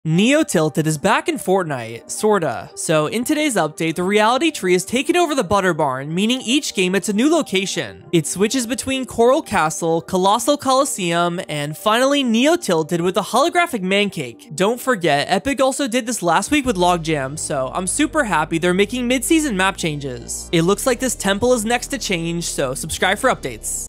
Neo Tilted is back in Fortnite, sorta. So in today's update, the reality tree has taken over the Butter Barn, meaning each game it's a new location. It switches between Coral Castle, Colossal Coliseum, and finally Neo Tilted with a holographic mancake. Don't forget, Epic also did this last week with Logjam, so I'm super happy they're making mid-season map changes. It looks like this temple is next to change, so subscribe for updates.